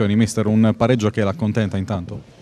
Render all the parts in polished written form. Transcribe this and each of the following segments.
Mister, un pareggio che l'accontenta intanto?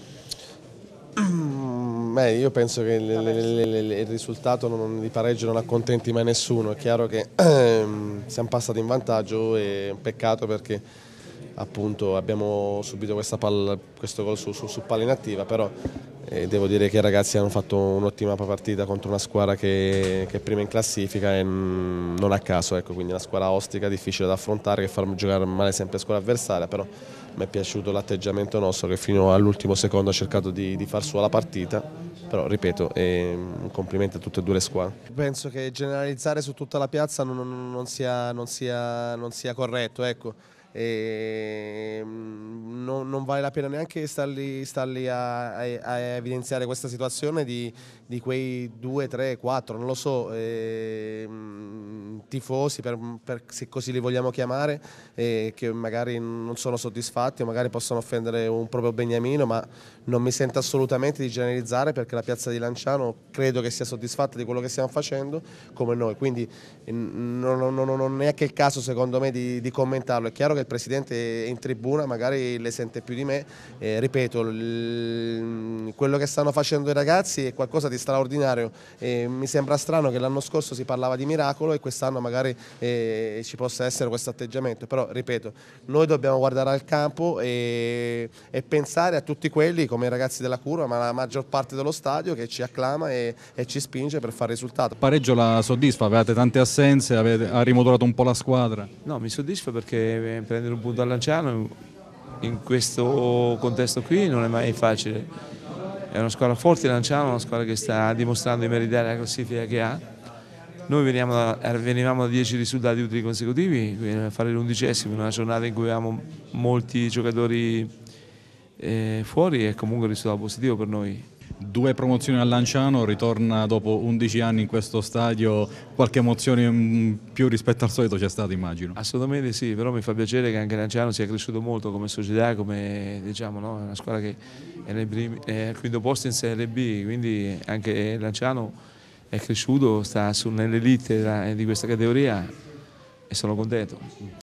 Io penso che il risultato di pareggio non accontenti mai nessuno. È chiaro che siamo passati in vantaggio, e è un peccato perché appunto abbiamo subito questo gol su palla inattiva, però devo dire che i ragazzi hanno fatto un'ottima partita contro una squadra che è prima in classifica e non a caso, ecco, quindi una squadra ostica, difficile da affrontare, che fa giocare male sempre la squadra avversaria, però mi è piaciuto l'atteggiamento nostro che fino all'ultimo secondo ha cercato di far sua la partita, però ripeto, un complimento a tutte e due le squadre. Penso che generalizzare su tutta la piazza non sia corretto, ecco. Non vale la pena neanche star lì a evidenziare questa situazione di quei 2, 3, 4, non lo so, tifosi, se così li vogliamo chiamare, che magari non sono soddisfatti o magari possono offendere un proprio beniamino, ma non mi sento assolutamente di generalizzare, perché la piazza di Lanciano credo che sia soddisfatta di quello che stiamo facendo come noi, quindi non è che il caso secondo me di commentarlo. È chiaro che il Presidente è in tribuna, magari le sente più di me, ripeto, quello che stanno facendo i ragazzi è qualcosa di straordinario, mi sembra strano che l'anno scorso si parlava di miracolo e quest'anno magari ci possa essere questo atteggiamento, però ripeto, noi dobbiamo guardare al campo e pensare a tutti quelli come i ragazzi della curva, ma la maggior parte dello stadio, che ci acclama e ci spinge per fare risultato. Il pareggio la soddisfa? Avevate tante assenze, ha rimodulato un po' la squadra? No, mi soddisfa perché prendere un punto a Lanciano in questo contesto qui non è mai facile. È una squadra forte Lanciano, una squadra che sta dimostrando di meritare la classifica che ha. Noi venivamo da 10 risultati utili consecutivi, quindi a fare l'11° in una giornata in cui avevamo molti giocatori fuori, è comunque un risultato positivo per noi. 2 promozioni a Lanciano, ritorna dopo 11 anni in questo stadio, qualche emozione in più rispetto al solito c'è stata, immagino. Assolutamente sì, però mi fa piacere che anche Lanciano sia cresciuto molto come società, come diciamo, no? È una squadra che è al quinto posto in Serie B, quindi anche Lanciano è cresciuto, sta nell'elite di questa categoria e sono contento.